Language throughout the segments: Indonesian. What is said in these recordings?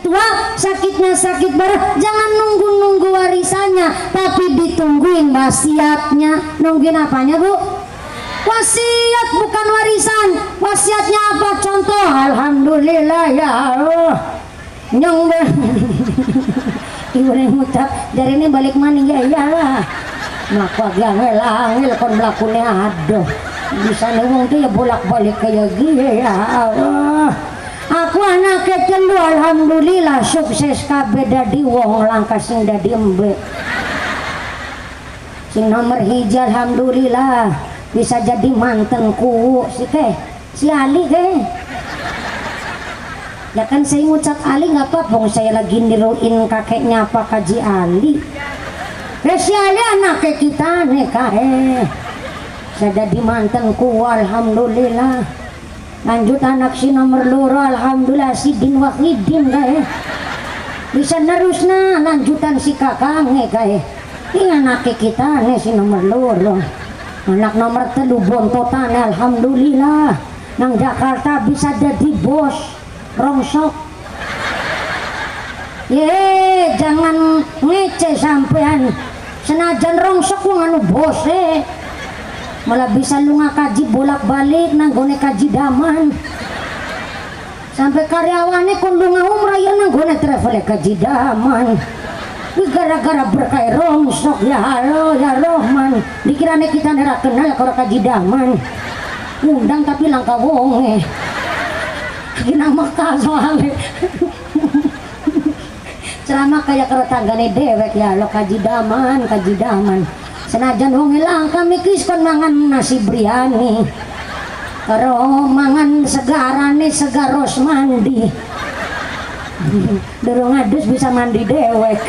tua, sakitnya sakit berat, jangan nunggu-nunggu warisannya, tapi ditungguin wasiatnya. Nungguin apanya, Bu? Wasiat, bukan warisan. Wasiatnya apa? Contoh, alhamdulillah ya Allah nyong ibu yang ngucap dari ini balik maning ya iyalah maka dia ngelangil kon melakukannya aduh bisa ngomong tuh ya bolak-balik kayak gini ya Allah. Aku anak kecil alhamdulillah sukses kabeh dadi wong langkah sing dadi embe sing nomor hijau alhamdulillah bisa jadi mantenku si Ali ya kan saya ngucap Ali nggak apa-apa saya lagi niruin kakeknya apa Kaji Ali si Ali anaknya kita nih saya jadi mantenku alhamdulillah. Lanjut anak si nomor loro alhamdulillah si Din Wahidin bisa nerusna lanjutan si kakang ini anaknya kita nih si nomor loro. Anak nomor telu bontotan alhamdulillah nang Jakarta bisa jadi bos rongsok jangan ngece sampean senajan rongsok lu nganu bos malah bisa lu ngakaji bolak-balik nanggone kaji daman sampai karyawannya kon lu ngaumrah ya nanggone travel kaji daman gara-gara berkah rongsok ya halo ya Rohman dikirane kita nera kenal kalau kaji daman undang tapi langka wong gina maka soalnya ceramah kayak kalau tanggane dewek ya lo kaji daman senajan wong hilang kami kis kon mangan nasi biryani karo mangan segarane segaros mandi dorong adus bisa mandi dewek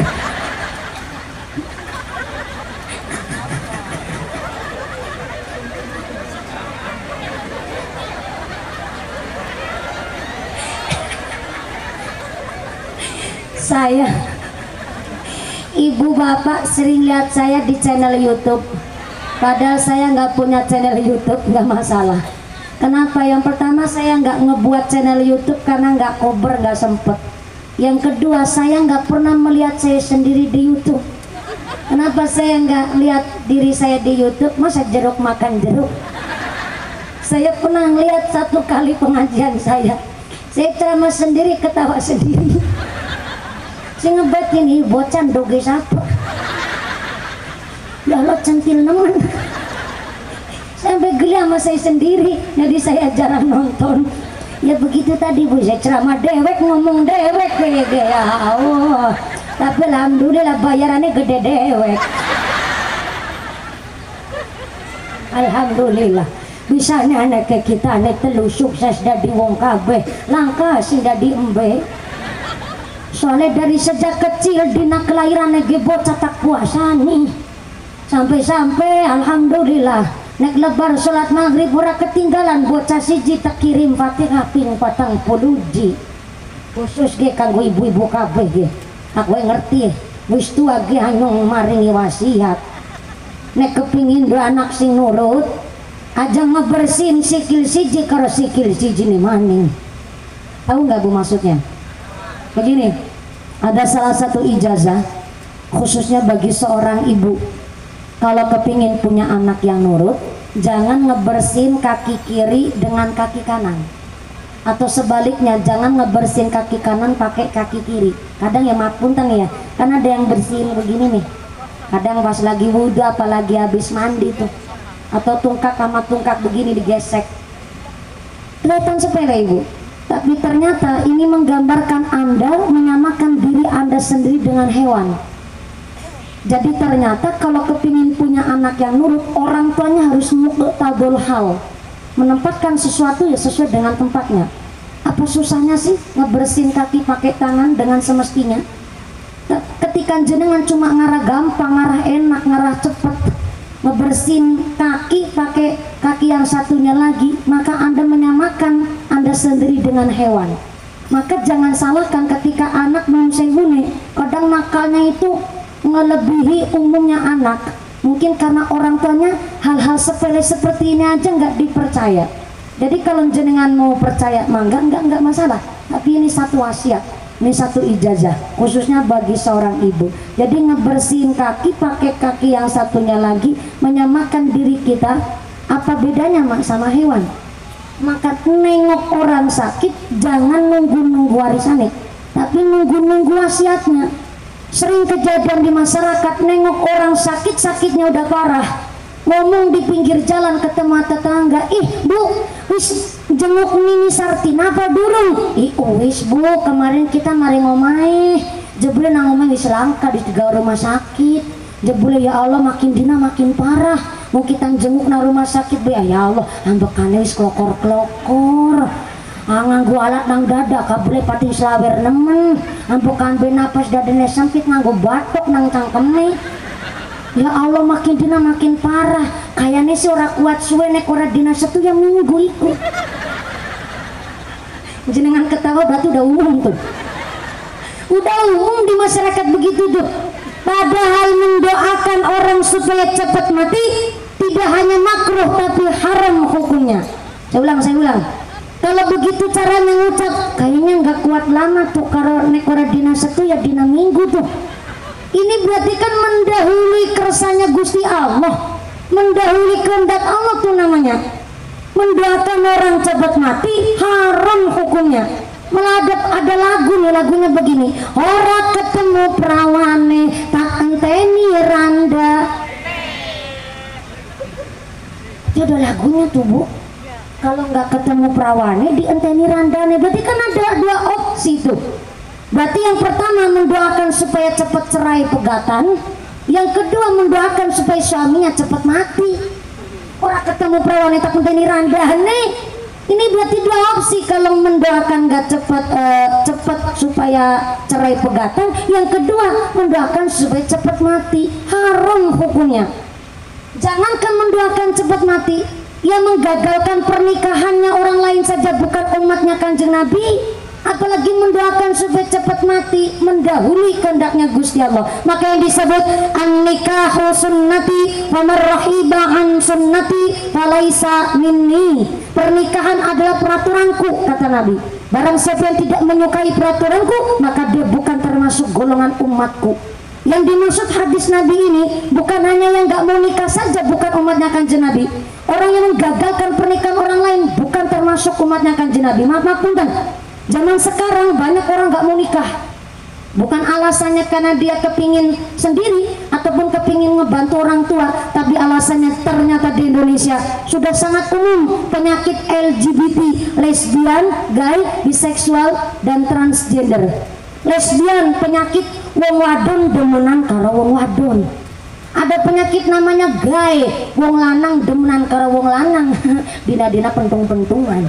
saya ibu bapak sering lihat saya di channel YouTube padahal saya nggak punya channel YouTube nggak masalah. Kenapa? Yang pertama saya nggak ngebuat channel YouTube karena nggak kober nggak sempet. Yang kedua saya nggak pernah melihat saya sendiri di YouTube. Kenapa saya nggak lihat diri saya di YouTube? Masa jeruk makan jeruk. Saya pernah lihat satu kali pengajian saya ceramah sendiri ketawa sendiri. Saya ngebet ini bocan doge siapa ya lo centil nemen sampai geli sama saya sendiri jadi saya jarang nonton ya begitu tadi Bu saya ceramah dewek ngomong dewek ya Allah tapi alhamdulillah bayarannya gede dewek alhamdulillah bisa anak kita nih telu sukses dari wong kabeh langka sing dadi embe soalnya dari sejak kecil dina kelahiran nege bocah tak puasa nih sampai alhamdulillah nek lebar sholat maghrib ora ketinggalan bocah siji tak kirim Fatihah ping 40 khusus ge kanggo ibu-ibu kabeh ge aku ngerti wis tua ge hanyong maringi wasiat nek kepingin dua anak sing nurut aja ngebersihin sikil siji karo sikil siji nih maning tahu nggak Bu maksudnya begini, ada salah satu ijazah khususnya bagi seorang ibu kalau kepingin punya anak yang nurut jangan ngebersihin kaki kiri dengan kaki kanan atau sebaliknya jangan ngebersihin kaki kanan pakai kaki kiri kadang ya maaf punten ya karena ada yang bersihin begini nih kadang pas lagi wudhu apalagi habis mandi tuh atau tungkak sama tungkak begini digesek kelihatan sepele ibu tapi ternyata ini menggambarkan Anda menyamakan diri Anda sendiri dengan hewan. Jadi ternyata kalau kepingin punya anak yang nurut, orang tuanya harus muqtadul hal, menempatkan sesuatu ya sesuai dengan tempatnya. Apa susahnya sih ngebersihin kaki pakai tangan dengan semestinya? Ketika jenengan cuma ngarah gampang, ngarah enak, ngarah cepet, ngebersihin kaki pakai kaki yang satunya lagi, maka Anda menyamakan Anda sendiri dengan hewan. Maka jangan salahkan ketika anak menseuni kadang nakalnya itu ngelebihi umumnya anak, mungkin karena orang tuanya hal-hal sepele seperti ini aja nggak dipercaya. Jadi kalau jenengan mau percaya mangga enggak masalah, tapi ini satu wasiat Ini satu ijazah khususnya bagi seorang ibu. Jadi ngebersihin kaki pakai kaki yang satunya lagi, menyamakan diri kita. Apa bedanya mak sama hewan? Maka nengok orang sakit jangan nunggu-nunggu warisannya, tapi nunggu-nunggu wasiatnya. Sering kejadian di masyarakat, nengok orang sakit, sakitnya udah parah, ngomong di pinggir jalan ketemu tetangga, ih bu, wis jenguk Nini Sarti apa durung? Ih wis bu, kemarin kita mari ngomai, jebule nang ngomai wis langka di 3 rumah sakit. Jebule ya Allah makin dina makin parah, mau kita jenguk nang rumah sakit bu, ya Allah ambekane wis klokor-klokor. Nganggo alat nang dada kabule pati slawer nemen, ampukan be napas dadane sempit nganggo batok nang cangkeme. Ya Allah makin dina makin parah, kayaknya sih ora kuat suwe nek ora dina satu yang minggu iku. Jenengan ketawa berarti udah umum tuh, udah umum di masyarakat begitu tuh. Padahal mendoakan orang supaya cepat mati tidak hanya makruh tapi haram hukumnya. Saya ulang. Kalau begitu caranya ngucap, kayaknya nggak kuat lama tuh kalau nek ora dina satu ya dina minggu tuh. Ini berarti kan mendahului kersanya Gusti Allah, mendahului kehendak Allah tuh namanya. Mendoakan orang cepat mati haram hukumnya. Malah ada lagu nih, lagunya begini, ora ketemu perawane tak enteni randa. Itu ada lagunya tuh bu. Kalau nggak ketemu perawane di enteni randane, berarti kan ada 2 opsi tuh. Berarti yang pertama mendoakan supaya cepat cerai pegatan, yang kedua mendoakan supaya suaminya cepat mati. Orang ketemu perawan tak menteni randane, ini berarti 2 opsi. Kalau mendoakan nggak cepat supaya cerai pegatan, yang kedua mendoakan supaya cepat mati, haram hukumnya. Jangankan mendoakan cepat mati, yang menggagalkan pernikahannya orang lain saja bukan umatnya Kanjeng Nabi, apalagi mendoakan supaya cepat mati, mendahului kehendaknya Gusti Allah. Maka yang disebut an-nikahu sunnati wa marhiba an sunnati falaisa minni. Pernikahan adalah peraturanku, kata Nabi. Barang siapa yang tidak menyukai peraturanku, maka dia bukan termasuk golongan umatku. Yang dimaksud hadis Nabi ini bukan hanya yang gak mau nikah saja bukan umatnya Kanjeng Nabi. Orang yang menggagalkan pernikahan orang lain bukan termasuk umatnya Kanjeng Nabi. Maaf punten. Zaman sekarang banyak orang gak mau nikah, bukan alasannya karena dia kepingin sendiri ataupun kepingin ngebantu orang tua, tapi alasannya ternyata di Indonesia sudah sangat umum penyakit LGBT, lesbian, gay, biseksual, dan transgender. Lesbian penyakit wong wadon demenan karo wong wadon. Ada penyakit namanya gay, wong lanang demenan karo wong lanang. Dina-dina pentung-pentungan.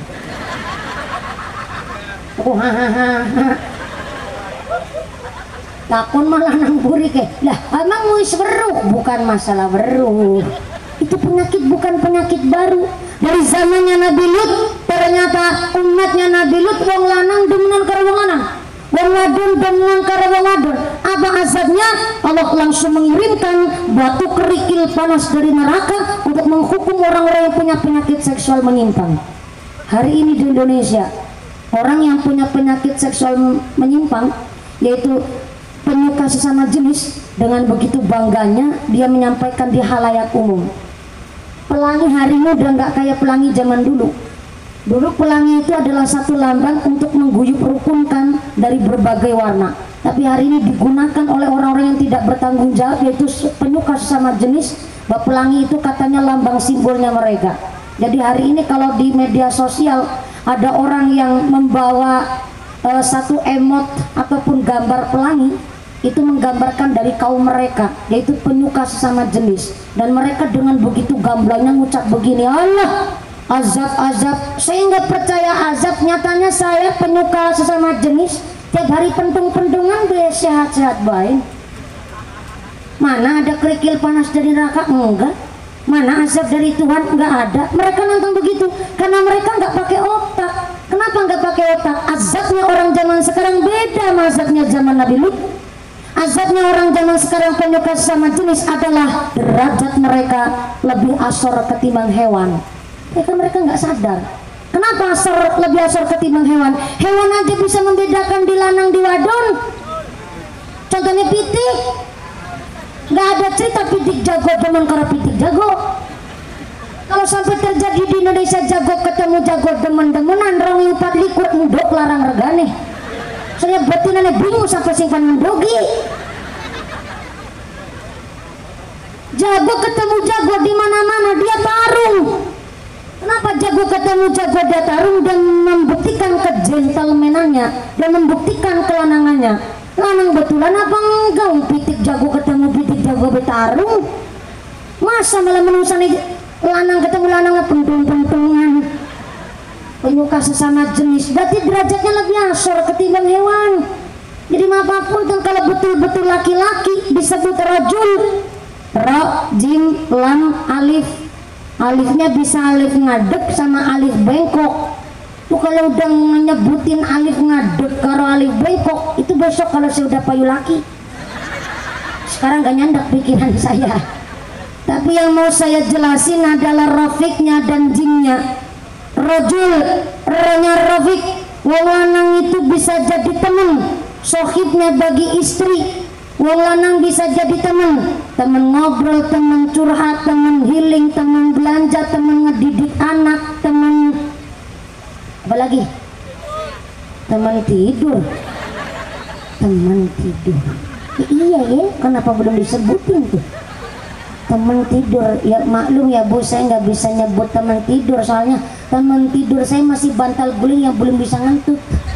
Takun malah nang buri ke lah emang wis weruh, bukan masalah weruh, itu penyakit bukan penyakit baru. Dari zamannya Nabi Lut ternyata umatnya Nabi Lut wong lanang demenan karo wong lanang, wong wadon demenan karo wong wadon. Apa azabnya? Allah langsung mengirimkan batu kerikil panas dari neraka untuk menghukum orang-orang yang punya penyakit seksual menyimpang. Hari ini di Indonesia orang yang punya penyakit seksual menyimpang, yaitu penyuka sesama jenis, dengan begitu bangganya dia menyampaikan di halayak umum, pelangi hari ini udah nggak kayak pelangi zaman dulu. Dulu pelangi itu adalah satu lambang untuk mengguyur rukunkan dari berbagai warna, tapi hari ini digunakan oleh orang-orang yang tidak bertanggung jawab, yaitu penyuka sesama jenis. Bahwa pelangi itu katanya lambang simbolnya mereka. Jadi hari ini kalau di media sosial ada orang yang membawa satu emot ataupun gambar pelangi, itu menggambarkan dari kaum mereka, yaitu penyuka sesama jenis, dan mereka dengan begitu gamblangnya ngucap begini, Allah azab, saya nggak percaya azab, nyatanya saya penyuka sesama jenis, tiap hari pentung-pentungan sehat-sehat baik. Mana ada kerikil panas dari neraka? Enggak. Mana azab dari Tuhan? Enggak ada. Mereka nonton begitu karena mereka nggak pakai otak. Kenapa nggak pakai otak? Azabnya orang zaman sekarang beda sama azabnya zaman Nabi Lut. Azabnya orang zaman sekarang penyuka sesama jenis adalah derajat mereka lebih asor ketimbang hewan. Mereka nggak sadar. Kenapa lebih asor ketimbang hewan? Hewan aja bisa membedakan di lanang di wadon. Contohnya pitik, nggak ada cerita pitik jago demen karena pitik jago. Kalau sampai terjadi di Indonesia jago ketemu jago demen-demenan, rongi 4 likur endok larang regane. Soalnya betinannya bingung sampai simpan mendogi. Jago ketemu jago di mana-mana dia tarung. Kenapa jago ketemu jago dia tarung dan membuktikan kegentlemanannya dan membuktikan kelanangannya? Lanang betulan apa enggak? Pitik jago ketemu pitik jago bertarung. Masa malah menusani lanang ketemu lanang pentung-pentungan. Penyuka sesama jenis. Berarti derajatnya lebih asor ketimbang hewan. Jadi apapun kan kalau betul-betul laki-laki disebut rajul. Ro, jim, lam, alif. Alifnya bisa alif ngadep sama alif bengkok. Tuh kalau udah nyebutin alif ngadep karo alif bengkok, itu besok kalau saya udah payu laki. Sekarang gak nyandak pikiran saya. Tapi yang mau saya jelasin adalah rafiqnya dan jimnya. Rajul, rohnya rafiq, wong lanang itu bisa jadi teman, sohibnya bagi istri. Wong lanang bisa jadi teman ngobrol, teman curhat, teman healing, teman belanja, teman ngedidik anak, teman apa lagi? Teman tidur. Iya ya, kenapa belum disebutin tuh? Teman tidur, ya maklum ya Bu, saya nggak bisa nyebut teman tidur soalnya teman tidur saya masih bantal guling yang belum bisa ngentut.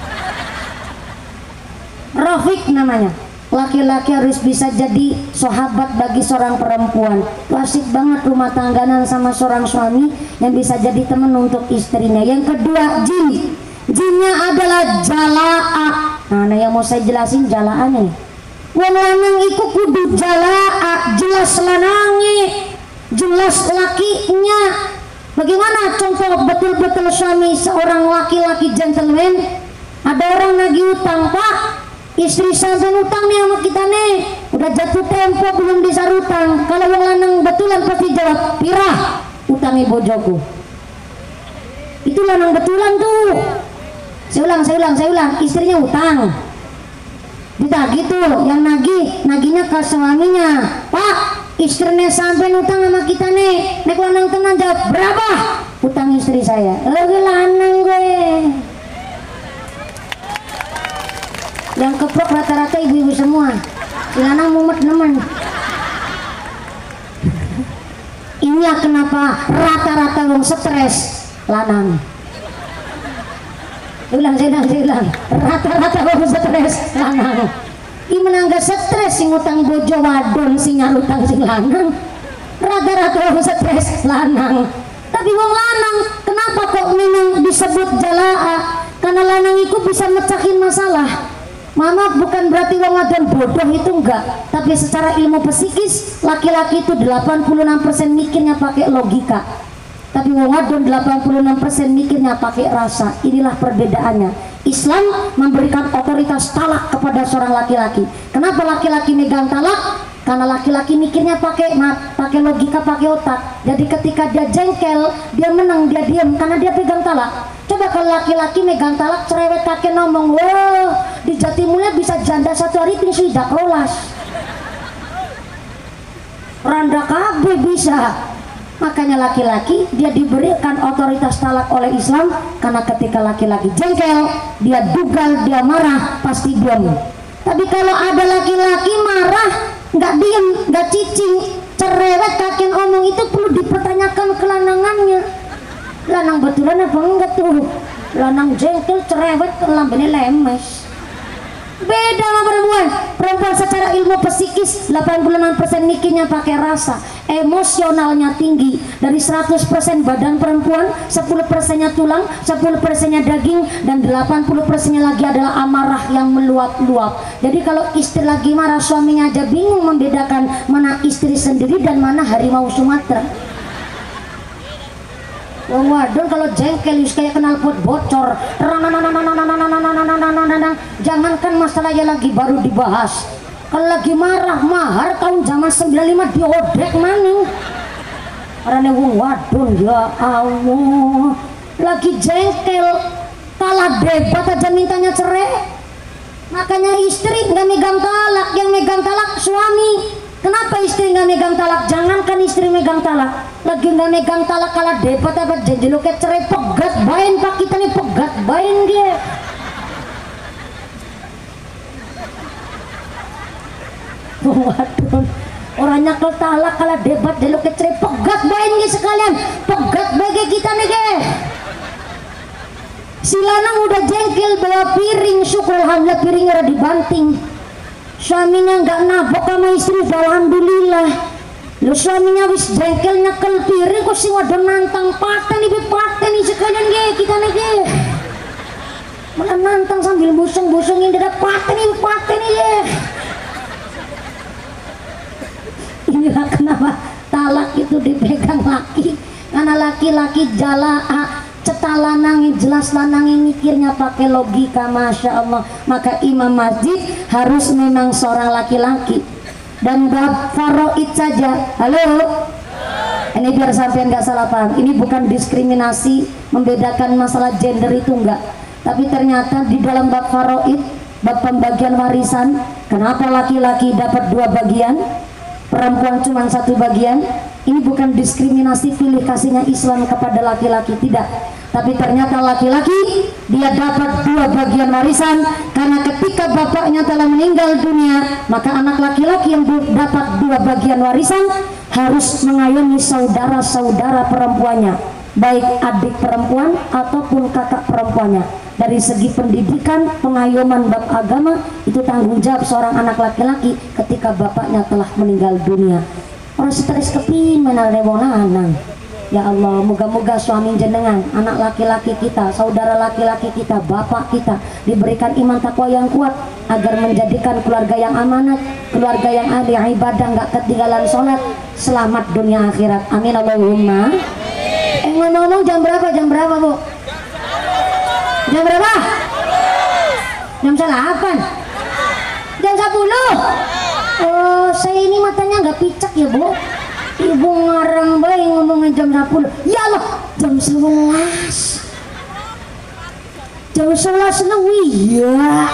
Rafiq namanya. Laki-laki harus bisa jadi sahabat bagi seorang perempuan. Klasik banget rumah tangganan sama seorang suami yang bisa jadi teman untuk istrinya. Yang kedua, jin. Jinnya adalah jalaa. Nah, yang mau saya jelasin jalaannya nih. Wong lanang iku kudu jalaa, jelas lanange, jelas lakinya. Bagaimana contoh betul-betul suami seorang laki-laki gentleman? Ada orang nagih utang, Pak. Istri sampai utang nih sama kita nih, udah jatuh tempo belum bisa utang. Kalau wong lanang betulan pasti jawab, pirah utangi bojoku. Itu lanang betulan tuh. Saya ulang, istrinya utang ditagih tuh, yang nagihnya ke suaminya. Pak, istrinya sampai utang sama kita nih, nek lanang tenang jawab, berapa utang istri saya? Lanang gue. Yang keprok rata-rata ibu-ibu semua. Si lanang mumet nemen. Inilah kenapa rata-rata wong stres lanang. Saya ulang. Rata-rata wong stres lanang. I menangga stres sing utang bojo wadon sing nyarutang sing lanang. Rata-rata wong stres lanang. Tapi wong lanang kenapa kok memang disebut jalaa? Karena lanang itu bisa mecahin masalah. Mama, bukan berarti wong wadon bodoh itu enggak, tapi secara ilmu psikis laki-laki itu 86% mikirnya pakai logika, tapi wong wadon 86% mikirnya pakai rasa. Inilah perbedaannya. Islam memberikan otoritas talak kepada seorang laki-laki. Kenapa laki-laki megang talak? Karena laki-laki mikirnya pakai logika, pakai otak. Jadi ketika dia jengkel, dia menang, dia diam karena dia pegang talak. Coba kalau laki-laki megang talak, cerewet kakek ngomong, wah di Jatimulya bisa janda 1 hari ping sudah kelolas. Randa KB bisa. Makanya laki-laki dia diberikan otoritas talak oleh Islam, karena ketika laki-laki jengkel, dia dugal, dia marah, pasti diam. Tapi kalau ada laki-laki marah, nggak diem, nggak cicing, cerewet kakek ngomong, itu perlu dipertanyakan kelanangannya. Lanang betulan apa enggak tuh? Lanang jengkel, cerewet, lambene lemes. Beda sama perempuan. Perempuan secara ilmu psikis 86% mikirnya pakai rasa, emosionalnya tinggi. Dari 100% badan perempuan, 10%-nya tulang, 10%-nya daging, dan 80%-nya lagi adalah amarah yang meluap-luap. Jadi kalau istri lagi marah, suaminya aja bingung membedakan mana istri sendiri dan mana harimau Sumatera. Wong wadon kalau jengkel kayak knalpot bocor. Jangankan masalahnya lagi baru dibahas, kalau lagi marah mahar tahun zaman 95 diodek maning. Karena wong wadon ya Allah lagi jengkel, kalah debat aja mintanya cerai. Makanya istri nggak megang talak, yang megang talak suami. Kenapa istri nggak megang talak? Jangankan istri megang talak, lagi nggak megang talak kalah debat apa janji lo kayak cerai pegat bain pak kita nih pegat bain dia. Waduh, orangnya ke talak kalah debat janji lo kayak cerai pegat bain dia sekalian, pegat bagi kita nih ke. Si lanang udah jengkel bawa piring, syukur alhamdulillah piringnya udah dibanting. Suaminya nggak nabok sama istri, alhamdulillah. Lu suaminya wis jengkel nyekel piring kok sing waduh nantang paten nih sekalian ge kita nih ge. Malah nantang sambil busung-busungin dia paten nih ge. Inilah kenapa talak itu dipegang laki, karena laki-laki jala cetak lanangin, jelas lanangin mikirnya pakai logika, masya Allah. Maka imam masjid harus memang seorang laki-laki. Dan bab faraid saja, halo, ini biar sampean nggak salah paham, ini bukan diskriminasi membedakan masalah gender itu enggak, tapi ternyata di dalam bab faraid, bab pembagian warisan, kenapa laki-laki dapat 2 bagian, perempuan cuma 1 bagian? Ini bukan diskriminasi pilih kasihnya Islam kepada laki-laki, tidak. Tapi ternyata laki-laki dia dapat 2 bagian warisan karena ketika bapaknya telah meninggal dunia, maka anak laki-laki yang dapat 2 bagian warisan harus mengayomi saudara-saudara perempuannya, baik adik perempuan ataupun kakak perempuannya. Dari segi pendidikan, pengayoman bab agama itu tanggung jawab seorang anak laki-laki ketika bapaknya telah meninggal dunia. Orang stres kepingin wong lanang. Ya Allah, moga-moga suami jenengan, anak laki-laki kita, saudara laki-laki kita, bapak kita diberikan iman takwa yang kuat agar menjadikan keluarga yang amanat, keluarga yang ahli ibadah, nggak ketinggalan sholat, selamat dunia akhirat. Amin Allahumma. Ngomong-ngomong jam berapa Bu? Jam berapa? Jam 8? Jam 10? Oh, saya ini matanya nggak picek ya Bu. Ibu ngarang bayi ngomongin jam 10. Ya Allah, jam 11. Jam 11 lebih. Ya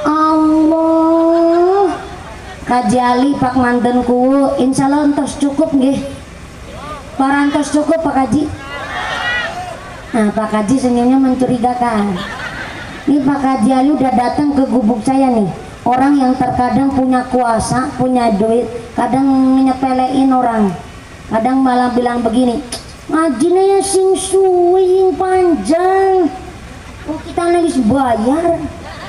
Allah. Kaji Ali Pak mantenku, insya Allah entos cukup nggih. Parantos cukup Pak Kaji. Nah, Pak Kaji senyumnya mencurigakan. Ini Pak Kaji Ali udah datang ke gubuk saya nih. Orang yang terkadang punya kuasa, punya duit, kadang nyepelein orang, kadang malah bilang begini, ngajinya ya sing suwi, sing panjang, oh kita nangis bayar.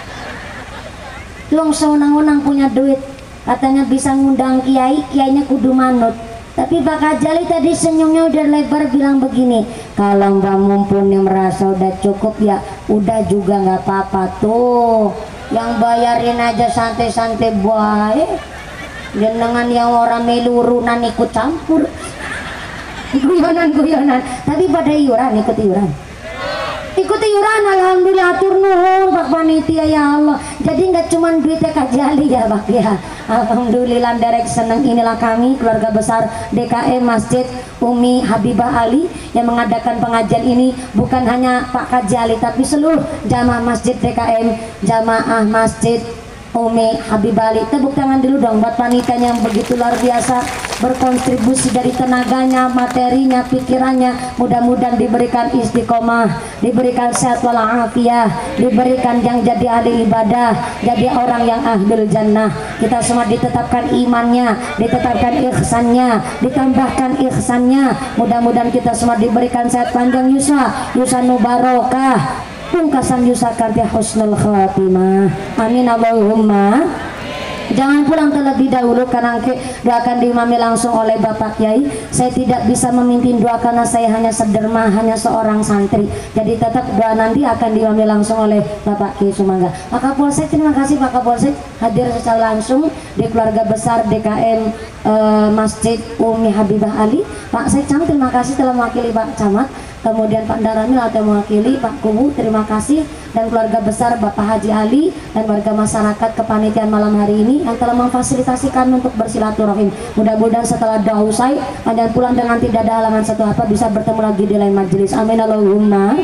Long sewenang-wenang punya duit, katanya bisa ngundang kiai, kiainya kudu manut. Tapi Pak Kajali tadi senyumnya udah lebar bilang begini, kalau Mbak Mumpuni merasa udah cukup ya udah juga nggak apa-apa tuh, yang bayarin aja santai-santai baik, jenengan yang orang melurunan ikut campur, guyonan, tapi pada iuran, ikut iuran. Alhamdulillah, atur nuhun Pak Panitia ya Allah. Jadi nggak cuma duitnya Kajali ya Pak ya. Alhamdulillah derek seneng. Inilah kami keluarga besar DKM Masjid Umi Habibah Ali yang mengadakan pengajian ini, bukan hanya Pak Kajali tapi seluruh jamaah Masjid DKM, jamaah Masjid Umi Habibah Ali. Tepuk tangan dulu dong buat panitianya yang begitu luar biasa berkontribusi dari tenaganya, materinya, pikirannya. Mudah-mudahan diberikan istiqomah, diberikan sehat walafiat, diberikan yang jadi ahli ibadah, jadi orang yang ahlul jannah. Kita semua ditetapkan imannya, ditetapkan ihsannya, ditambahkan ihsannya. Mudah-mudahan kita semua diberikan sehat panjang yusanu barokah, pungkasan yusakan husnul khatimah. Amin Allahumma. Jangan pulang terlebih dahulu karena doakan diimami langsung oleh Bapak Kiai. Saya tidak bisa memimpin doa karena saya hanya sederma, hanya seorang santri. Jadi tetap doa nanti akan diimami langsung oleh Bapak Kiai Sumangga. Pak Kapolsek, terima kasih Pak Kapolsek hadir secara langsung di keluarga besar DKM Masjid Umi Habibah Ali. Pak Sekcam, terima kasih telah mewakili Pak Camat. kemudian Pak Daramil atau mewakili Pak Kubu, terima kasih, dan keluarga besar Bapak Haji Ali dan warga masyarakat kepanitiaan malam hari ini yang telah memfasilitasi kami untuk bersilaturahim. Mudah-mudahan setelah doa usai panjang pulang dengan tidak ada halangan satu apa bisa bertemu lagi di lain majelis. Amin Allahumma.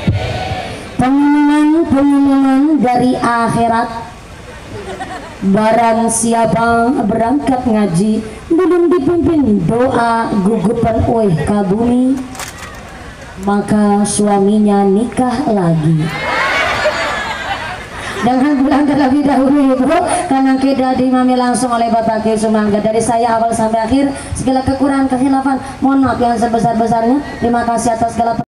Pengumuman dari akhirat, barang siapa berangkat ngaji belum dipimpin doa gugupan ke bumi, maka suaminya nikah lagi. Jangan pulang terlebih dahulu Ibu, karena kita diimami langsung oleh Bapak Kiai Sumangga. Dari saya awal sampai akhir segala kekurangan kehilafan mohon maaf yang sebesar-besarnya. Terima kasih atas segala